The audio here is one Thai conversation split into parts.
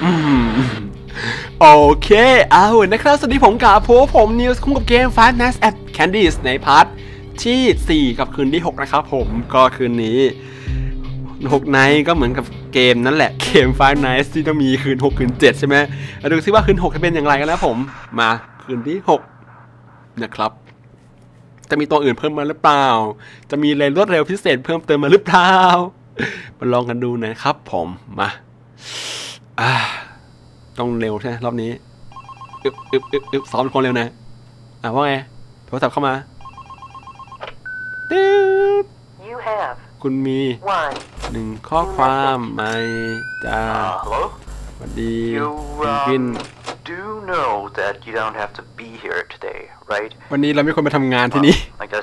โอเคเอานะครับสวัสดีผมกับผมนิวส์คุ้มกับเกม Five Nights at Candies ในพาร์ทที่4กับคืนที่6นะครับผมก็คืนนี้6 ไนท์ก็เหมือนกับเกมนั่นแหละเกม Five Nights ที่ต้องมีคืน6คืน7ใช่ไหมมาดูซิว่าคืน6จะเป็นอย่างไรกันนะผมมาคืนที่6นะครับจะมีตัวอื่นเพิ่มมาหรือเปล่าจะมีอะไรรวดเร็วพิเศษเพิ่มเติมมาหรือเปล่ามาลองกันดูนะครับผมมาต้องเร็วใช่ไหมรอบนี้ซ้อมคนเร็วนะว่าไงโทรศัพท์เข้ามาคุณมี1 ข้อความไหมจ้าสวัสดีวินวันนี้เราไม่ควรไปทำงานที่นี่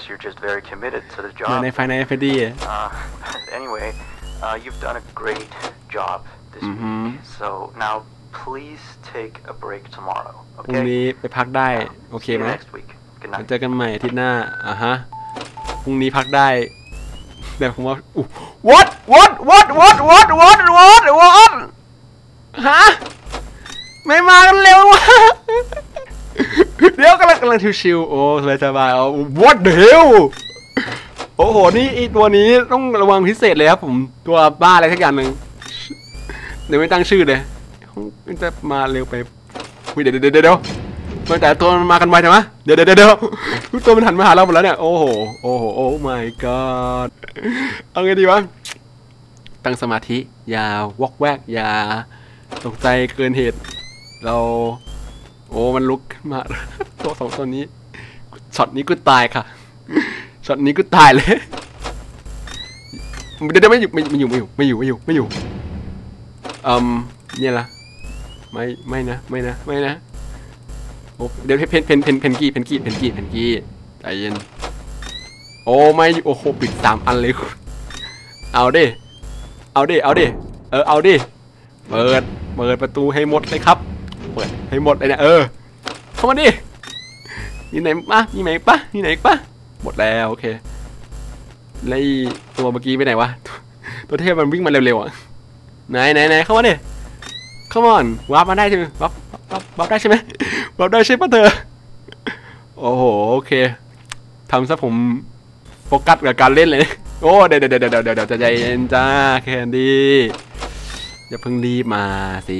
ในไฟในเฟดี้ Anyway, you've done a great job this week. So now please take a break tomorrow. พรุ่งนี้ไปพักได้โอเคไหมเจอกันใหม่อาทิตย์หน้าฮะพรุ่งนี้พักได้แต่ผมว่า what ฮะไม่มากันเร็ววะเดี๋ยวกำลังชิวๆโอ้สบายๆwhat the hell โอ้โหนี่อีตัวนี้ต้องระวังพิเศษเลยครับผมตัวบ้าอะไรสักอย่างหนึ่งเดี๋ยวไม่ตั้งชื่อเลยมันจะมาเร็วไปเดี๋ยวมันแต่ตัวมันมากันไวใช่ไหมเดี๋ยวทุกตัวมันหันมาหาเราหมดแล้วเนี่ยโอ้โหโอ้ my god เอาไงดีวะตั้งสมาธิอย่าวอกแวกอย่าตกใจเกินเหตุเรามันลุกขึ้นมาตัว2ตัวนี้ช็อตนี้กูตายค่ะช็อตนี้กูตายเลยเดี๋ยวไม่อยู่เนี่ยละไม่นะโอ้เดี๋ยวเพนกี้ใจเย็นโอ้ไม่โอ้โหปิด3 อันเลยเอาดิเอาดิเอาดิเปิดประตูให้หมดเลยครับเปิดให้หมดเลยนะเข้ามาดินี่ไหนปะหมดแล้วโอเคแล้วตัวเมื่อกี้ไปไหนวะตัวเทพมันวิ่งมาเร็วๆอ่ะไหนเข้ามาดิcome on วาร์ปมาได้ใช่ไหมวาร์ปได้ใช่ไหมวาร์ปได้ใช่ปะเธอโอ้โหโอเคทำซะผมโฟกัสกับการเล่นเลยโอ้เดี๋ยวใจเย็นจ้าแคนดี้อย่าเพิ่งรีบมาสิ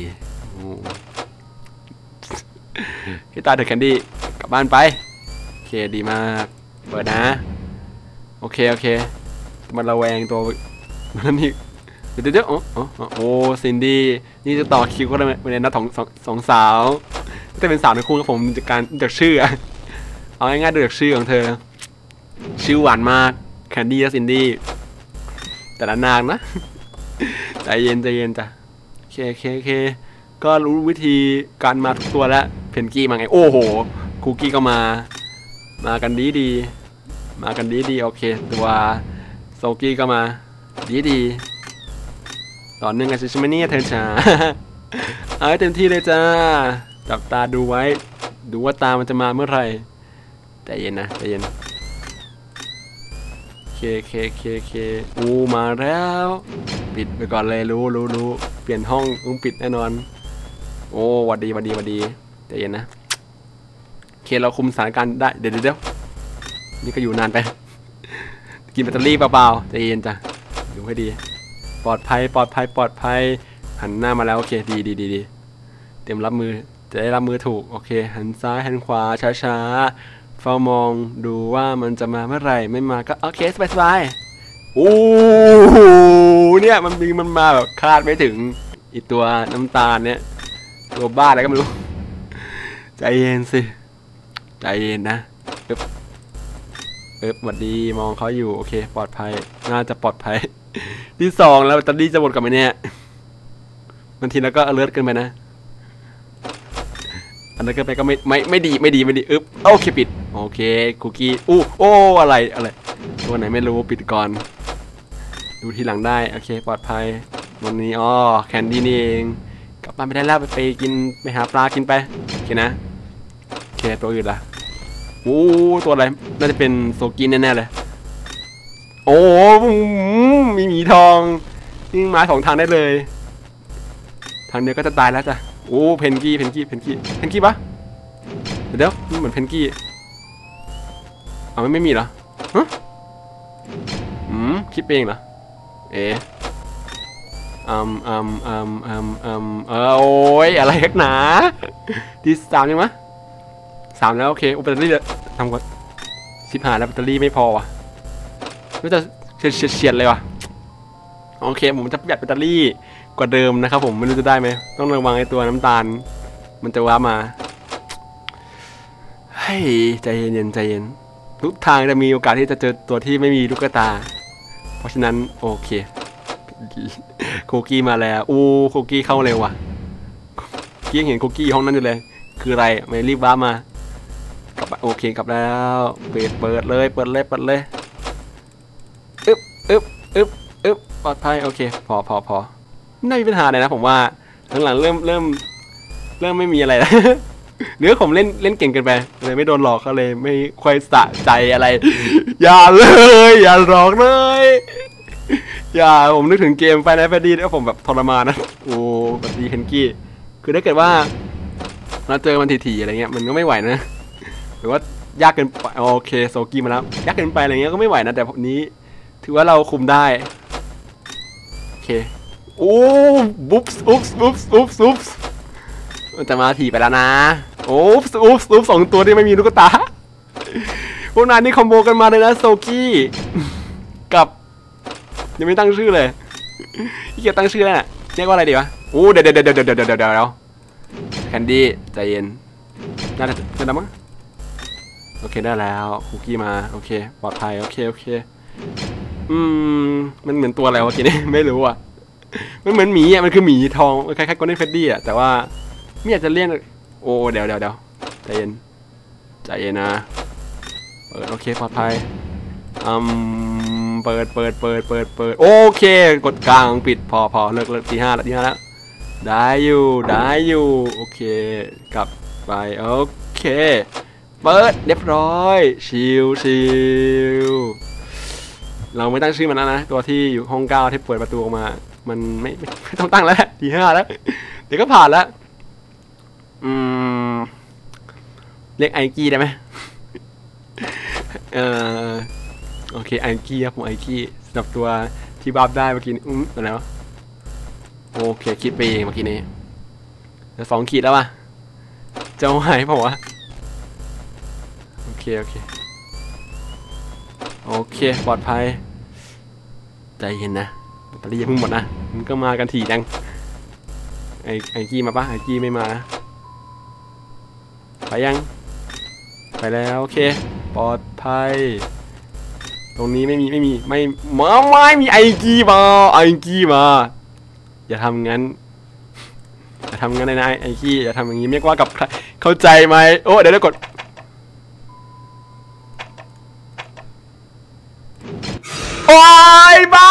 พี่ตาเถอะแคนดี้กลับบ้านไปโอเคดีมากเปิดนะโอเคมันระแวงตัวนั่นนี่เดี๋ยวโอ้ซินดี้นี่จะต่อคิวก็ได้เป็นนัดสองสาวแต่เป็นสาวในคู่กับผมจากชื่อเอาง่ายๆดูจากชื่อของเธอชื่อหวานมากแคนดี้และซินดี้แต่ละนางนะใจเย็นจ้ะโอเคก็รู้วิธีการมาทุกตัวแล้วเพนกี้มาไงโอ้โหคุกกี้ก็มากันดีโอเคตัวโซกี้ก็มาดีต่อเนื่องกันใช่ไหมเนี่ยเธอจ๋าเอาให้เต็มที่เลยจ้าจับตาดูไว้ดูว่าตามันจะมาเมื่อไหร่ใจเย็นเคมาแล้วปิดไปก่อนเลยรู้เปลี่ยนห้องต้องปิดแน่นอนโอ้วัดดีใจเย็นนะเคเราคุมสถานการณ์ได้เดี๋ยวนี่ก็อยู่นานไปกินแบตเตอรี่เปล่าใจเย็นจ้ะดูให้ดีปลอดภัยหันหน้ามาแล้วโอเคดีเตรียมรับมือจะได้รับมือถูกโอเคหันซ้ายหันขวาช้าเฝ้ามองดูว่ามันจะมาเมื่อไหร่ไม่มาก็โอเคสบายโอ้โหเนี่ยมันมาแบบคาดไม่ถึงอีตัวน้ำตาลเนี่ยตัวบ้าอะไรก็ไม่รู้ใจเย็นสิใจเย็นนะสวัสดีมองเขาอยู่โอเคปลอดภัยน่าจะปลอดภัยที่2แล้วตอนนี้จะหมดกับไหมเนี่ยบางทีแล้วก็alertเกินไปนะอันนั้นเกินไปก็ไม่ดีโอเคปิดโอเคคุกกี้อะไรตัวไหนไม่รู้ปิดก่อนดูทีหลังได้โอเคปลอดภัยวันนี้แคนดี้นี่เองกลับบ้านไม่ได้แล้วไปหาปลากินไปโอเคนะโอเคตัวอื่นล่ะตัวอะไรน่าจะเป็นโซกินแน่ๆเลยโอ้มีหมีทองนี่มา2 ทางได้เลยททางเดียวก็จะตายแล้วจ้ะโอ้เพนกี้ปะเดี๋ยวเหมือนเพนกี้เอาไม่มีเหรอฮะคิดเองเหรอเอ๋โอ้ยอะไรนักหนาที่3ยังมะ3แล้วโอเคแบตเตอรี่ทำก่อน15แล้วแบตเตอรี่ไม่พอว่ะก็จะเฉียดเลยวะโอเคผมจะประหยัดแบตเตอรี่กว่าเดิมนะครับผมไม่รู้จะได้ไหมต้องระวังไอ้ตัวน้ำตาลมันจะว้ามาเฮ้ยใจเย็นทุกทางจะมีโอกาสที่จะเจอตัวที่ไม่มีลูกตาเพราะฉะนั้นโอเคคุกกี้มาแล้วคุกกี้เข้าเร็วว่ะกี้เห็นคุกกี้ห้องนั้นอยู่เลยคืออะไรไม่รีบว้ามากลับโอเคกลับแล้วเปิดเลยอึ๊บปลอดภัยโอเคพอไม่มีปัญหาเลยนะผมว่าหลังๆเริ่มไม่มีอะไรแล้วหรือผมเล่นเก่งเกินไปเลยไม่โดนหลอกเขาเลยไม่ค่อยสะใจอะไรอย่าหลอกเลยอย่าผมนึกถึงเกมไฟนอลแฟนดี้แล้วผมแบบทรมานนะโอ้ปฏิเพนกี้คือถ้าเกิดว่าเราเจอมันถี่ๆอะไรเงี้ยมันก็ไม่ไหวนะหรือว่ายากเกินไปโอเคโซกี้มาแล้วยากเกินไปอะไรเงี้ยก็ไม่ไหวนะแต่พวกนี้ถือว่าเราคุมได้โอเคโอ้อุ๊บมันจะมาถี่ไปแล้วนะโอ้อุ๊บ2ตัวที่ไม่มีลูกตาพวกนั้นนี่คอมโบกันมาเลยนะโซกี้กับยังไม่ตั้งชื่อเลยที่เกียตั้งชื่อแล้วน่ะเรียกว่าอะไรดีวะโอ้เดี๋ยวแคนดี้ใจเย็นได้แล้วมั้งโอเคได้แล้วคุกกี้มาโอเคปลอดภัยโอเคมันเหมือนตัวอะไรวะกี้นี่ไม่รู้อ่ะมันเหมือนหมีอ่ะมันคือหมีทองคล้ายๆโกลเด้นเฟดดี้อ่ะแต่ว่าไม่อยากจะเลี่ยนโอ้เดี๋ยวใจเย็นนะเปิดโอเคปลอดภัยเปิดโอเคกดกลางปิดพอเลิกที5แล้วได้อยู่โอเคกลับไปโอเคเปิดเรียบร้อยชิลเราไม่ตั้งชื่อมันนะตัวที่อยู่ห้อง9ที่เปิดประตูออกมามันไม่ต้องตั้งแล้วที5แล้วเดี๋ยวก็ผ่านแล้วเรียกไอกี้ได้ไหมโอเคไอกี้ครับผมไอกี้สำหรับตัวที่บัฟได้เมื่อกี้อะไรวะโอเคคิดไปเองเมื่อกี้นี้แล้ว2 ขีดแล้ววะจะหายเปล่าวะโอเคปลอดภัยใจเย็นนะแบตเตอรี่ยังเพิ่งหมดนะมันก็มากันถี่จังไอกี้มาปะไอกี้ไม่มานะไปยังไปแล้วโอเคปลอดภัยตรงนี้ไม่มีไอกี้มาอย่าทำงั้นเลยนะไอกี้อย่าทำอย่างนี้ไม่ว่ากับใครเข้าใจไหมโอ้เดี๋ยวกดโอ้ยบ้า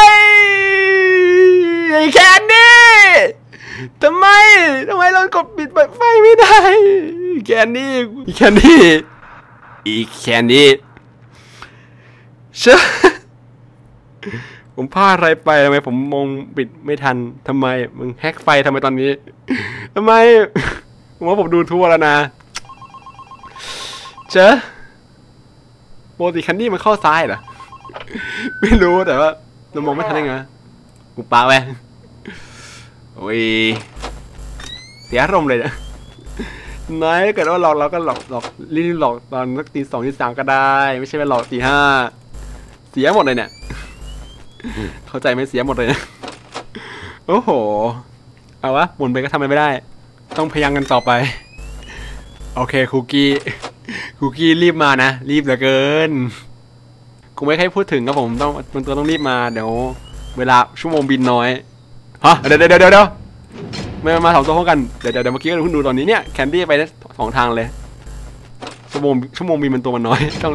ไอ้แคนดี้ทำไมเรากดปิดไฟไม่ได้แคนดี้อีแคนดี้เชื่อผมพลาดอะไรไปทำไมผมมองปิดไม่ทันทำไมมึงแฮกไฟทำไมตอนนี้ทำไมผมว่าผมดูทั่วแล้วนะเชื่อปกติแคนดี้มันเข้าซ้ายเหรอไม่รู้แต่ว่าเรามองไม่ทันได้ไงกูปาไปโอ้ยเสียอารมณ์เลยนะน้อยเกิดว่าเราก็หลอกรีบหลอกตอนสักตี 2 ตี 3ก็ได้ไม่ใช่ไปหลอกตี 5เสียหมดเลยเนี่ยเข้าใจไหมเสียหมดเลยนะโอ้โหเอาวะหมุนไปก็ทำอะไรไม่ได้ต้องพยายามกันต่อไปโอเคคุกกี้รีบมานะรีบเหลือเกินกูไม่ให้พูดถึงครับผมต้องรีบมาเดี๋ยวเวลาชั่วโมงบินน้อยฮะเดี๋ยวไม่มา2 ตัวพร้อมกันเดี๋ยวเมื่อกี้เราเพิ่งดูตอนนี้เนี่ยแคนดี้ไปได้2 ทางเลยชั่วโมงบินมันตัวมันน้อย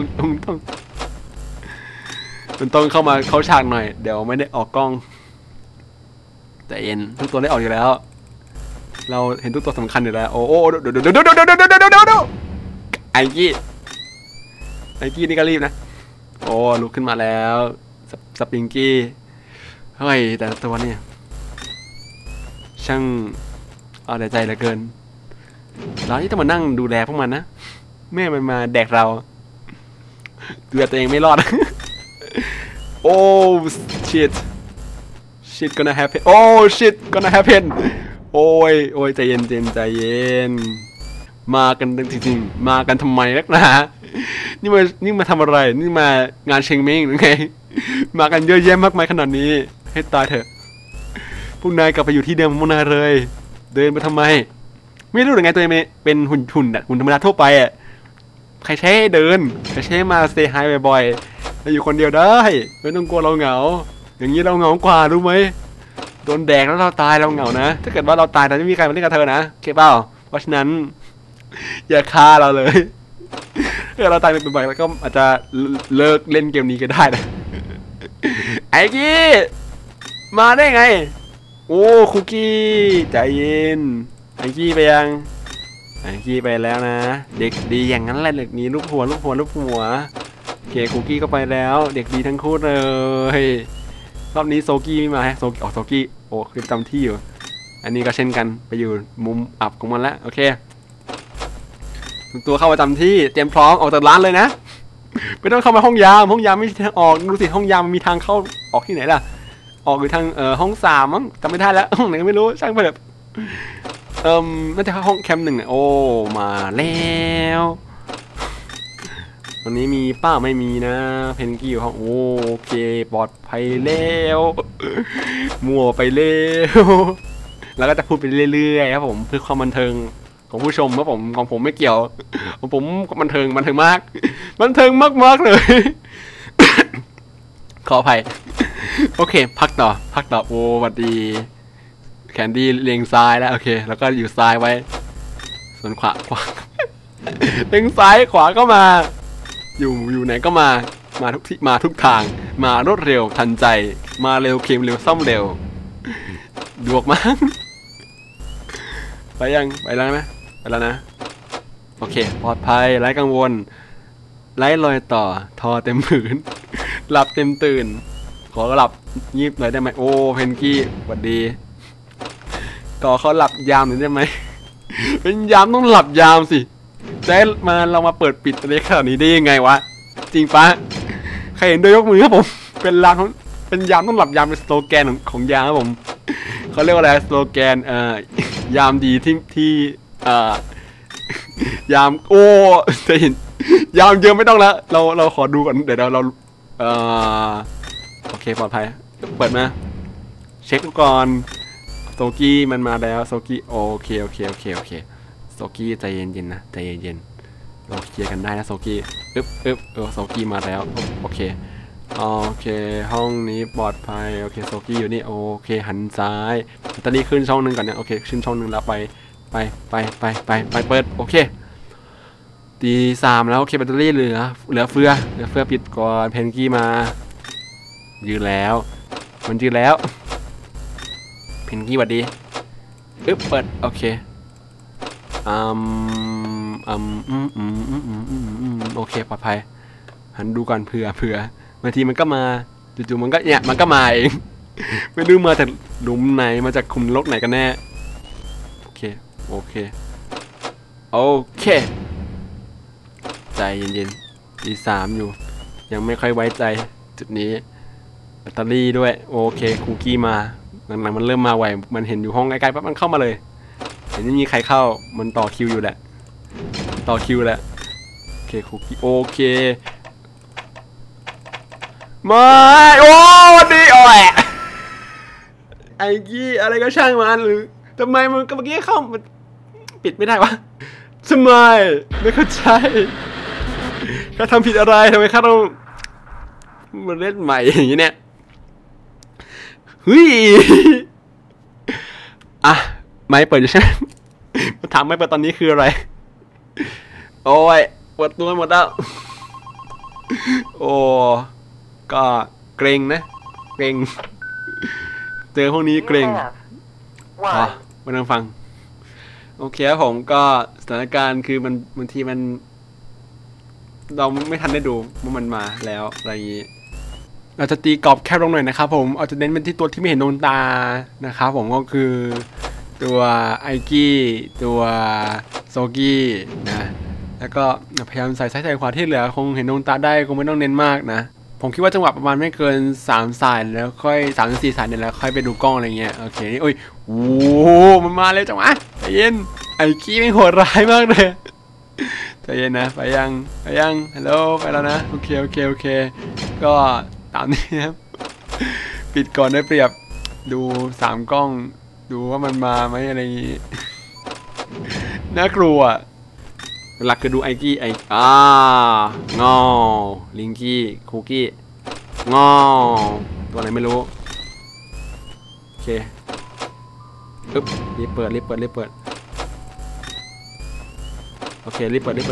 ต้องเข้ามาเข้าฉากหน่อยเดี๋ยวไม่ได้ออกกล้องแต่เย็นทุกตัวได้ออกอยู่แล้วเราเห็นทุกตัวสำคัญอยู่แล้วโอ้เดี๋ยวไอกี้นี่ก็รีบนะโอ้ลุกขึ้นมาแล้วสปริงกี้เฮ้ยแต่ตัวเนี่ยช่างเอาแต่ใจเหลือเกินเราที่ต้องมานั่งดูแลพวกมันนะแม่มันมาแดกเราดูแลตัวเองไม่รอด โอ้ shit gonna happen โอ้ shit gonna happen โอ้ยใจเย็นใจเย็นมากันจริงๆมากันทำไมนักหนานี่มาทำอะไรนี่มางานเชงเม้งหรือไงมากันเยอะแยะมากมายขนาดนี้ให้ตายเถอะพวกนายกลับไปอยู่ที่เดิมพวกนายเลยเดินไปทำไมไม่รู้หรือไงตัวเองเป็นหุ่นธรรมดาทั่วไปอ่ะใครใช้ให้เดินใครใช้มาเซฮายบ่อยๆเราอยู่คนเดียวได้ไม่ต้องกลัวเราเหงาอย่างนี้เราเหงากว่ารู้ไหมโดนแดกแล้วเราตายเราเหงานะถ้าเกิดว่าเราตายแต่ไม่มีใครมาเล่นกับเธอนะโอเคเปล่าเพราะฉะนั้นอย่าฆ่าเราเลยถ้าเราตายไปบ่อยๆแล้วก็อาจจะเลิกเล่นเกมนี้ก็ได้นะไอ้กี้มาได้ไงโอ้คุกกี้ใจเย็นไอ้กี้ไปยังไอ้กี้ไปแล้วนะเด็กดีอย่างนั้นแหละเด็กนี้ลูกหัวโอเคคุกกี้ก็ไปแล้วเด็กดีทั้งคู่เลยรอบนี้โซกี้ไม่มาฮะโซกี้โอ้คือจำที่อยู่อันนี้ก็เช่นกันไปอยู่มุมอับของมันแล้วโอเคตัวเข้าประจำที่เตรียมพร้อมออกจากร้านเลยนะไม่ต้องเข้ามาห้องยามไม่มีทางออกดูสิห้องยามมีทางเข้าออกที่ไหนล่ะออกอยู่ทางห้อง3มั้งจำไม่ได้แล้วห้องไหนก็ไม่รู้ช่างไปแบบน่าจะเข้าห้องแคมป์1เนี่ยโอ้มาแล้ววันนี้มีป้าไม่มีนะเพนกี้อยู่ห้องโอเคปลอดภัยแล้วมัวไปแล้วแล้วก็จะพูดไปเรื่อยๆครับผมเพื่อความบันเทิงของผู้ชมครับผมของผมไม่เกี่ยวของผมบันเทิงมากบันเทิงมากเลยขออภัยโอเคพักต่อโอ้สวัสดีแคนดี้เลียงซ้ายแล้วโอเคแล้วก็อยู่ซ้ายไว้ส่วนขวาเลียงซ้ายขวาก็มาอยู่ไหนก็มาทุกที่มาทุกทางมารวดเร็วทันใจมาเร็วเค็มเร็วซ่อมเร็วดวกมากไปแล้วนะไปแล้วนะโอเคปลอดภัยไร้กังวลไร้รอยต่อทอเต็มผืนหลับเต็มตื่นขอหลับยีบหน่อยได้ไหมโอ้เพนกี้สวัสดีต่อเขาหลับยามหน่อยได้ไหมเป็นยามต้องหลับยามสิจะเรามาเปิดปิดอะไรขนาดนี้ได้ยังไงวะจริงปะใครเห็นด้วยยกมือครับผมเป็นยามต้องหลับยามเป็นสโลแกนของยามครับผมเขาเรียกว่าอะไรสโลแกนยามดีที่ยามโอ้จะเห็นยามเยอะไม่ต้องแล้วเราขอดูก่อนเดี๋ยวเราโอเคปลอดภัยเปิดมาเช็คก่อนโซกี้มันมาแล้วโซกี้โอเคโซกี้ใจเย็นๆนะใจเย็นๆเราเคลียร์กันได้นะโซกี้โซกี้มาแล้วโอเคห้องนี้ปลอดภัยโอเคโซกี้อยู่นี่โอเคหันซ้ายตอนนี้ขึ้นช่องนึงก่อนเนี่ยโอเคขึ้นช่องนึงแล้วไปเปิดโอเคตี3แล้วโอเคแบตเตอรี่เหลือเฟือปิดก่อนเพนกี้มายืนแล้วมันยืนแล้วเพนกี้สวัสดีเปิดโอเคโอเคปลอดภัยหันดูก่อนเผื่อบางทีมันก็มาจู่ๆมันก็มาเองไม่รู้มาจากหลุมไหนมาจากคุมลกไหนกันแน่โอเคใจเย็นๆตี3อยู่ยังไม่ค่อยไว้ใจจุดนี้แบตเตอรี่ด้วยโอเคคุกกี้มาหลังๆมันเริ่มมาไวมันเห็นอยู่ห้องใกล้ๆปั๊บมันเข้ามาเลยเห็นไม่มีใครเข้ามันต่อคิวอยู่แหละโอเคคุกกี้โอเคมาโอ้ดีโอ้ยไอ้กี้อะไรก็ช่างมันหรือทำไมมันก็เมื่อกี้เข้ามันปิดไม่ได้วะทำไมไม่เข้าใจข้าทำผิดอะไรทำไมข้าต้องมาเล่นใหม่อย่างนี้เนี่ยเฮ้ยไม่เปิดอยู่ใช่ไหมมาถามไม่เปิดตอนนี้คืออะไรโอ้ยปวดตัวหมดแล้วโอ้ก็เกรงนะเจอพวกนี้เกรงมานั่งฟังโอเคครับผมก็สถานการณ์คือมันบางทีมันเราไม่ทันได้ดูว่ามันมาแล้วอะไรอย่างนี้เราจะตีกรอบแคบลงหน่อยนะครับผมเอาจะเน้นเป็นที่ตัวที่ไม่เห็นโดนตานะครับผมก็คือตัวไอกี้ตัวโซกี้นะแล้วก็พยายามใส่ซ้ายใส่ขวาที่เหลือคงเห็นดวงตาได้คงไม่ต้องเน้นมากนะผมคิดว่าจังหวะประมาณไม่เกิน3 สายแล้วค่อย3-4 สายเนี่ยแล้วค่อยไปดูกล้องอะไรเงี้ยโอเคนี่โอ้ยโอ้มันมาเร็วจังวะใจเย็นไอกี้ไม่โหดร้ายมากเลยใจเย็นนะไปยังฮัลโหลไปแล้วนะโอเคก็ตามนี้ครับปิดก่อนได้เปรียบดู3 กล้องดูว่ามันมาไหมอะไรอย่างงี้น่ากลัวหลักคือดูไอกี้งอลิงกี้คุกกี้งอตัวไหนไม่รู้โอเคอึ๊บรีบเปิดโอเครีบเปิด1 2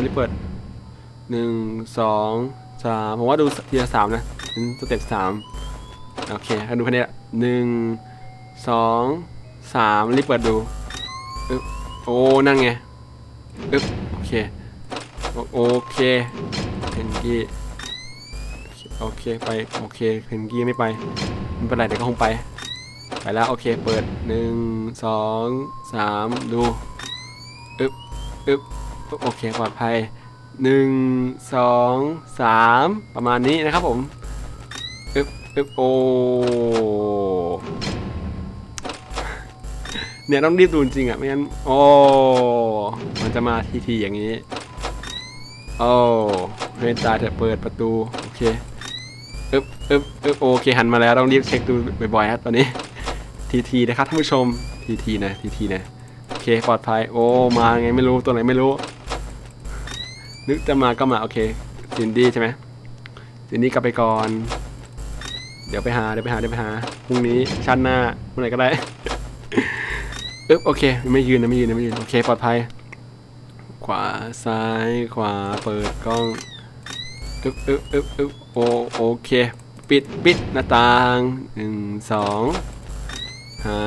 3ผมว่าดูทีละ3นะสเต็ป3โอเคดูแค่นี้ละ1 2 3รีบเปิดดูอึ๊บโอ้นั่นไงอึ๊บโอเคเพนกี้โอเคไปโอเคเพนกี้ไม่ไปไม่เป็นไรเดี๋ยวก็คงไปแล้วโอเคเปิด1 2 3ดูอึ๊บโอเคปลอดภัย1 2 3ประมาณนี้นะครับผมอึ๊บโอเนี่ยต้องรีบดูจริงอ่ะไม่งั้นโอ้มันจะมาทีอย่างนี้โอ้ให้ตาเถอะเปิดประตูโอเคอึ๊บโอเคหันมาแล้วต้องรีบเช็คดูบ่อยๆครับตอนนี้ทีนะครับท่านผู้ชมทีนะโอเคปลอดภัยโอ้มาไงไม่รู้ตัวไหนไม่รู้นึกจะมาก็มาโอเคซินดี้ใช่ไหมซินดี้กลับไปก่อนเดี๋ยวไปหาพรุ่งนี้ชาติหน้าเมื่อไหร่ก็ได้อึ๊บโอเคไม่ยืนโอเคปลอดภัยขวาซ้ายขวาเปิดกล้องอึ๊บโอเคปิดหน้าต่าง1 2หา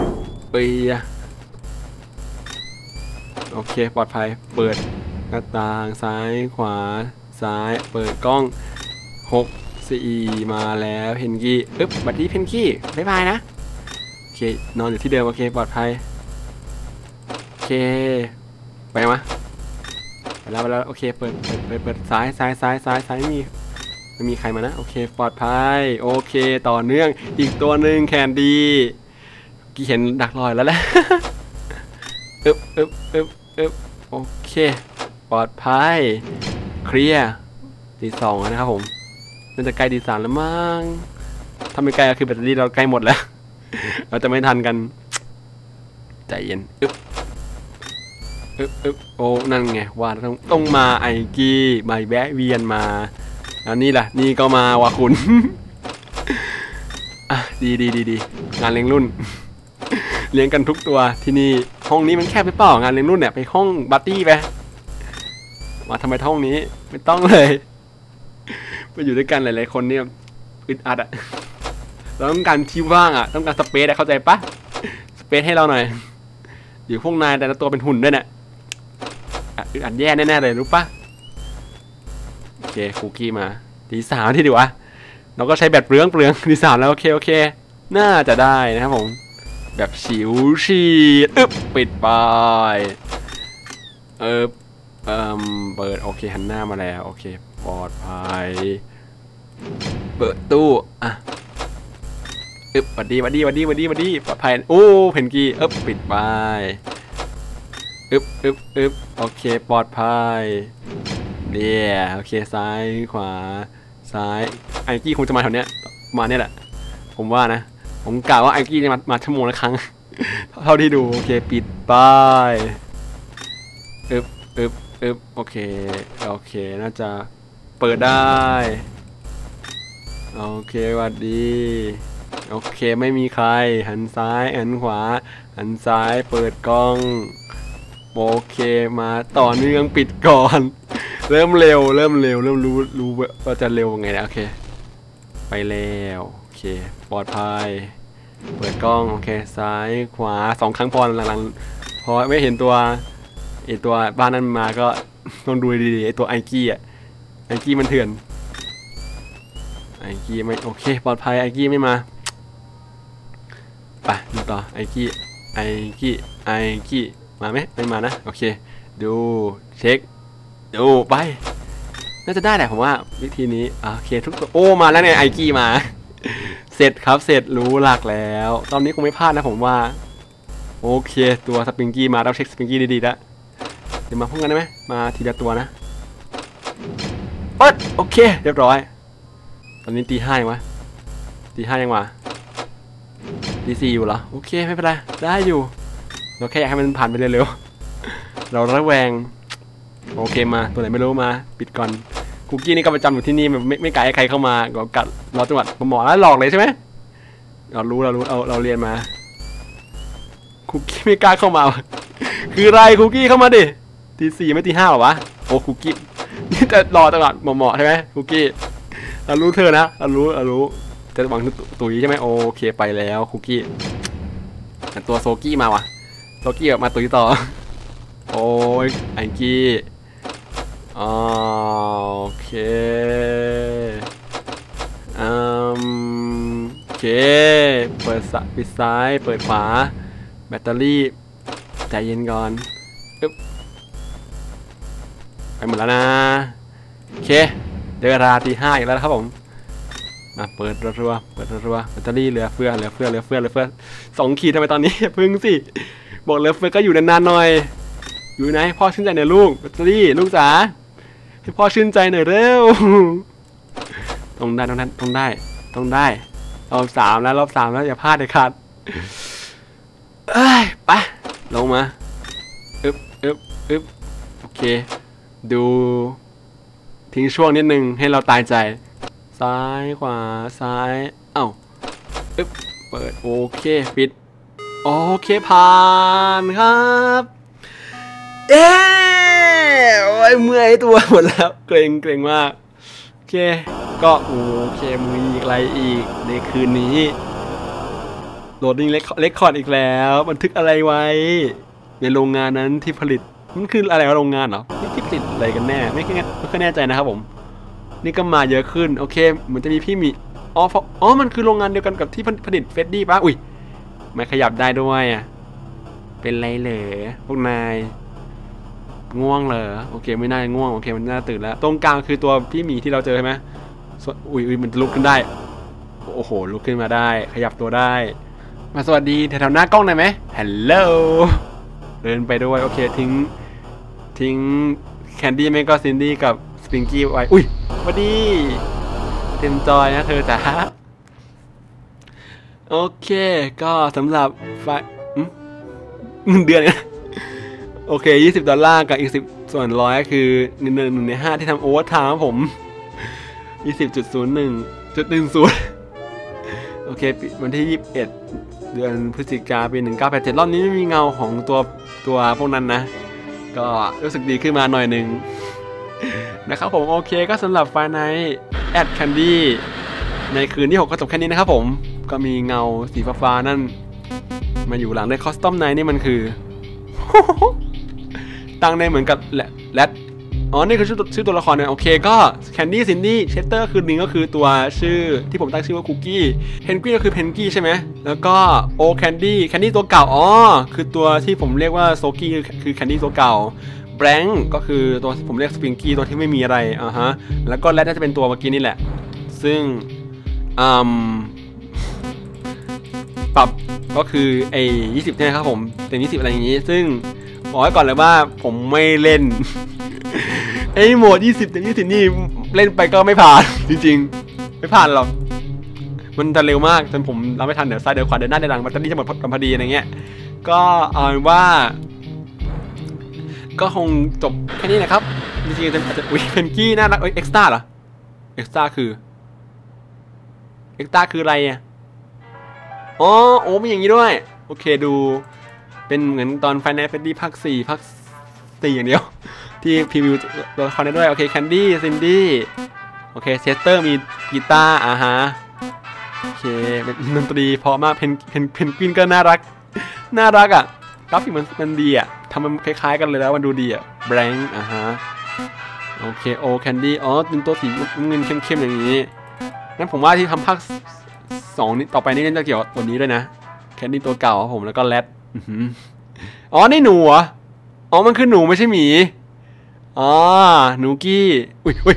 โอเคปลอดภัยเปิดหน้าต่างซ้ายขวาซ้ายเปิดกล้อง6 4มาแล้วเพนกี้อึ๊บบัดดี้เพนกี้บ๊ายบายนะโอเคนอนอยู่ที่เดิมโอเคปลอดภัยโอเคไปไหมไปแล้วโอเคเปิดซ้ายไม่มีใครมานะโอเคปลอดภัยโอเคต่อเนื่องอีกตัวหนึ่งแคนดี้กี่เห็นดักรอยแล้วแหละอึ๊บโอเคปลอดภัยเคลียร์ตี 2นะครับผมมันจะใกล้ตี 3แล้วมั้งถ้าไม่ใกล้ก็คือแบตเตอรี่เราใกล้หมดแล้วเราจะไม่ทันกันใจเย็นอึ๊บโอ้นั่นไงว่าต้องมาไอกี้มาแวะเวียนมาแล้วนี่ล่ะนี่ก็มาว่ะคุณอ่ะดีงานเลี้ยงรุ่นเลี้ยงกันทุกตัวที่นี่ห้องนี้มันแคบไปเปล่างานเลี้ยงรุ่นเนี่ยไปห้องปาร์ตี้ไปมาทำไมห้องนี้ไม่ต้องเลยไปอยู่ด้วยกันหลายๆคนเนี่ยอึดอัดอ่ะเราต้องการที่ว่างอ่ะต้องการสเปซเข้าใจปะสเปซให้เราหน่อยอยู่พวกนายแต่ละตัวเป็นหุ่นด้วยเนี่ยอึดอัดแย่แน่ๆเลยรู้ปะโอเคคุกกี้มาตี 3ที่ดีวะเราก็ใช้แบตเปลืองตี 3แล้วโอเคน่าจะได้นะครับผมแบบฉิวฉีดอึ๊บปิดไปเปิดโอเคหันหน้ามาแล้วโอเคปลอดภัยเปิดตู้อ่ะอึ๊บวัดดีปลอดภัยโอ้เพนกี้อึ๊บปิดไปอึ๊บโอเคปลอดภัยเนี่ยโอเคซ้ายขวาซ้ายไอกี้คงจะมาแถวเนี้ยมาเนี่ยแหละผมว่านะผมกล่าวว่าไอกี้จะมาชั่วโมงละครั้งเท่าที่ดูโอเคปิดไปอึ๊บโอเคน่าจะเปิดได้โอเคสวัสดีโอเคไม่มีใครหันซ้ายหันขวาหันซ้ายเปิดกล้องโอเคมาต่อเนื่องปิดก่อนเริ่มเร็วเริ่มรู้ว่าจะเร็วไงนะโอเคไปแล้วโอเคปลอดภัยเปิดกล้องโอเคซ้ายขวา2 ครั้งพอหลังๆพอไม่เห็นตัวบ้านนั้นมาก็ต้องดูดีๆไอตัวไอกี้อ่ะไอกี้มันเถื่อนไอกี้ไม่โอเคปลอดภัยไอกี้ไม่มาไปดูต่อไอกี้ไอกี้มาไหมไม่มานะโอเคดูเช็คดูไปน่าจะได้แหละผมว่าวิธีนี้โอเคทุกตัวโอ้มาแล้วเนี่ยไอกี้มาเสร็จครับเสร็จรู้หลักแล้วตอนนี้คงไม่พลาดนะผมว่าโอเคตัวสปริงกี้มาเราเช็คสปริงกี้ดีๆแล้วเดี๋ยวมาพูดกันได้ไหมมาทีละตัวนะโอเคเรียบร้อยตอนนี้ตี 5ยังวะตี 5ยังวะตี 4อยู่เหรอโอเคไม่เป็นไรได้อยู่เราแค่อยากให้มันผ่านไปเร็วๆเราระแวงโอเคมาตัวไหนไม่รู้มาปิดก่อนคุกกี้นี่ก็ประจำอยู่ที่นี่แบบไม่ไกลใครเข้ามาก็กัดเราจังหวัดหมอแล้วหลอกเลยใช่ไหมเรารู้เราเรียนมาคุกกี้ไม่กล้าเข้ามาคืออะไรคุกกี้เข้ามาดิตี 4ไม่ตี 5หรอวะโอ้คุกกี้นี่จะรอจังหวัดหมอใช่ไหมคุกกี้เรารู้เธอนะเรารู้จะหวังตุ๋ยใช่ไหมโอเคไปแล้วคุกกี้ตัวโซกี้มาวะโซกี้มาตุ๋ยต่อโอ้ยไอกี้โอเคโอเคเปิดปิดซ้ายเปิดขวาแบตเตอรี่ใจเย็นก่อนไปหมดแล้วนะโอเคเดี๋ยวเวลาตี 5อีกแล้วนะครับผมมาเปิดรัวแบตเตอรี่เหลือเฟือ2 ขีดทำไมตอนนี้พึ่งสิบอกเหลือเฟือก็อยู่นานๆหน่อยอยู่ไหนพ่อชื่นใจหน่อยลูกแบตเตอรี่ลูกจ๋าให้พ่อชื่นใจหน่อยเร็วต้องได้รอบ 3แล้วอย่าพลาดเลยครับไปลงมาโอเคดูทิ้งช่วงนิดนึงให้เราตายใจซ้ายขวาซ้ายเปิดโอเคปิดโอเคผ่านครับโอ้ยเมื่อยตัวหมดแล้วเกรงมากโอเคก็โอเคมืออีกอะไรอีกในคืนนี้โหลดดิ้งเรคคอร์ดอีกแล้วบันทึกอะไรไว้ในโรงงานนั้นที่ผลิตมันคืออะไรโรงงานเหรอที่ผลิตอะไรกันแน่ไม่ค่อยแน่ใจนะครับผมนี่ก็มาเยอะขึ้นโอเคเหมือนจะมีพี่มีมันคือโรงงานเดียวกันกับที่ผลิตเฟดดี้ปะอุ้ยไม่ขยับได้ด้วยเป็นไรเหรอพวกนายง่วงเหรอโอเคไม่น่าง่วงโอเคมันน่าตื่นแล้วตรงกลางคือตัวพี่หมีที่เราเจอใช่ไหมอุ้ยมันลุกขึ้นได้โอ้โหลุกขึ้นมาได้ขยับตัวได้มาสวัสดีแถวหน้ากล้องหน่อยไหมฮัลโหลเดินไปด้วยโอเคทิ้งแคนดี้แมงก็ซินดี้กับสปริงกี้ไว้อุ้ยสวัสดีเต็มจอยนะเธอจ๋าโอเคก็สำหรับไฟเดือนนะโอเค$20กับอีก10 ส่วนร้อยคือ1 ใน 5ที่ทำโอเวอร์ไทม์ครับผม 20.01.10 โอเควันที่21เดือนพฤศจิกายนปี1987รอบนี้ไม่มีเงาของตัวพวกนั้นนะก็รู้สึกดีขึ้นมาหน่อยหนึ่งนะครับผมโอเคก็สำหรับไฟไนท์แอดแคนดี้ในคืนที่6ก็จบแค่นี้นะครับผมก็มีเงาสีฟ้านั่นมาอยู่หลังได้คอสตอมไนท์นี่มันคือ ตั้งในเหมือนกับแรดนี่คือชื่อตัวละครเนี่ยโอเคก็แคนดี้ซินดี้เชสเตอร์คือหนึ่งก็คือตัวชื่อที่ผมตั้งชื่อว่าคุกกี้เพนกวินก็คือเพนกี้ใช่ไหมแล้วก็โอแคนดี้ตัวเก่าคือตัวที่ผมเรียกว่าโซกี้คือแคนดี้ตัวเก่าแบงก์ก็คือตัวผมเรียกสปริงกี้ตัวที่ไม่มีอะไรแล้วก็แรดน่าจะเป็นตัวเมื่อกี้นี่แหละซึ่งปรับก็คือไอ้20ใช่ไหมครับผมเป็น20อะไรอย่างนี้ซึ่งบอกไว้ก่อนเลยว่าผมไม่เล่นไอ้โหมด20 นี่เล่นไปก็ไม่ผ่านจริงๆไม่ผ่านหรอกมันจะเร็วมากจนผมรับไม่ทันเดี๋ยวซ้ายเดี๋ยวขวาเดี๋ยวหน้าเดี๋ยวหลังมันจะนี่จะหมดพอดีอะไรเงี้ยก็เอาว่าก็คงจบแค่นี้นะครับจริงๆอาจจะเพนกี้น่ารักเอ็กซ์ต้าเหรอเอ็กซ์ต้าคืออะไรโอ้มีอย่างนี้ด้วยโอเคดูเป็นเหมือนตอนไฟนอลเฟดดี้ภาค 4อย่างเดียวที่พรีวิวตัวละครได้ด้วยโอเคแคนดี้ซินดี้โอเคเชสเตอร์มีกีตาร์โอเคเป็นดนตรีเพราะมากเพนกวินก็น่ารักกราฟิกมันดีทำมันคล้ายๆกันเลยแล้วมันดูดีแบงค์โอเคโอแคนดี้เป็นตัวสีเงินเข้มๆอย่างนี้งั้นผมว่าที่ทำภาค2นี้ต่อไปนี่จะเกี่ยวกับตัวนี้ด้วยนะแคนดี้ตัวเก่าของผมแล้วก็แรดอ๋อนี่หนูเหรออ๋อมันคือหนูไม่ใช่หมีอ๋อหนูกี้อุ้ย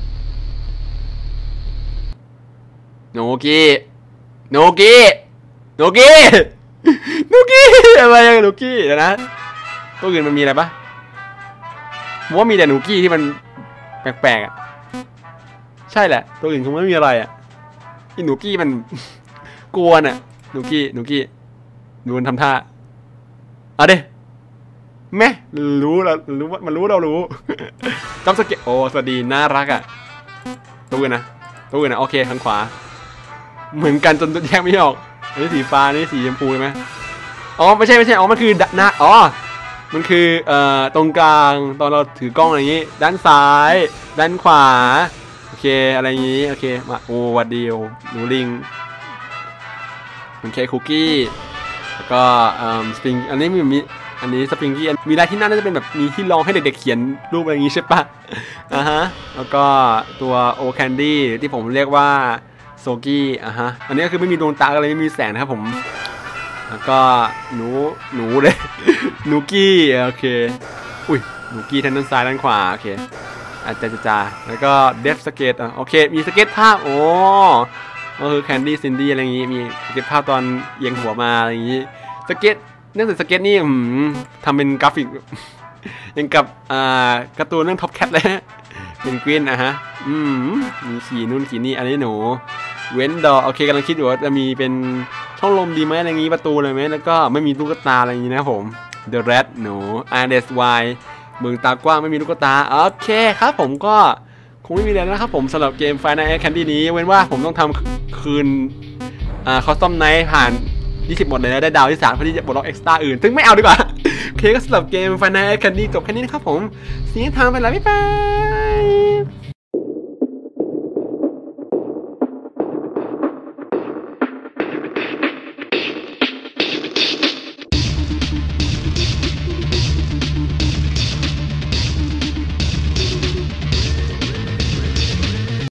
หนูกี้หนูกี้หนูกี้หนูกี้อะไรอย่างหนูกี้เดี๋ยวนะตัวอื่นมันมีอะไรปะผมว่ามีแต่หนูกี้ที่มันแปลกๆอ่ะใช่แหละตัวอื่นคงไม่มีอะไรอ่ะที่หนูกี้มันกวนอ่ะหนูกี้ดูมันทำท่าเอาดิแม่รู้เรารู้ว่ามันรู้เรารู้จำสเก็ตโอ้สวัสดีน่ารักอ่ะตัวอื่นนะโอเคทางขวาเหมือนกันจนแยกไม่ออกอันนี้สีฟ้านี่สีชมพูใช่ไหมอ๋อไม่ใช่อ๋อมันคือหน้าอ๋อมันคือตรงกลางตอนเราถือกล้องอะไรอย่างนี้ด้านซ้ายด้านขวาโอเคอะไรอย่างนี้โอเคมาโอ้วัดดีโอหนูลิงมันเคคุกกี้แล้วก็สปริงอันนี้มีอันนี้สปริงกี้มีลายที่น่าจะเป็นแบบมีที่รองให้เด็กๆเขียนรูปอะไรอย่างนี้ใช่ปะฮะแล้วก็ตัวโอแคนดี้ที่ผมเรียกว่าโซกี้อันนี้ก็คือไม่มีดวงตาอะไรไม่มีแสงนะครับผมแล้วก็หนูเลยหนูกี้โอเคอุ้ยหนูกี้ทางด้านซ้ายด้านขวาโอเคอาจจะแล้วก็เดฟสเก็ตโอเคมีสเก็ตภาพโอ้ก็คือแคนดี้ซินดี้อะไรอย่างงี้มีสเก็ตภาพตอนเอียงหัวมาอะไรอย่างงี้สเก็ตเนื่องจากสเก็ตนี่ทำเป็นกราฟิกยังกับการ์ตูนเรื่องท็อปแคทเลยเป็นกรีนมีขี่นู่นขี่นี่อันนี้หนูเว้นดอโอเคกำลังคิดอยู่ว่าจะมีเป็นช่องลมดีไหมอะไรอย่างงี้ประตูเลยไหมแล้วก็ไม่มีลูกตาอะไรอย่างงี้นะผม The Rat หนู RSY เมืองตากว้างไม่มีลูกตาโอเคครับผมก็คงไม่มีอะไรนะครับผมสำหรับเกม Five Nights at Candy นี้เว้นว่าผมต้องทำคืนคอสตอมไนท์ผ่าน20หมดเลยนะได้ดาวที่3เพื่อที่จะปลดล็อกเอ็กซ์ตร้าอื่นซึ่งไม่เอาดีกว่าโอเคก็สำหรับเกม Five Nights at Candy จบแค่นี้นะครับผมสีทางไปแล้วบ๊ายบาย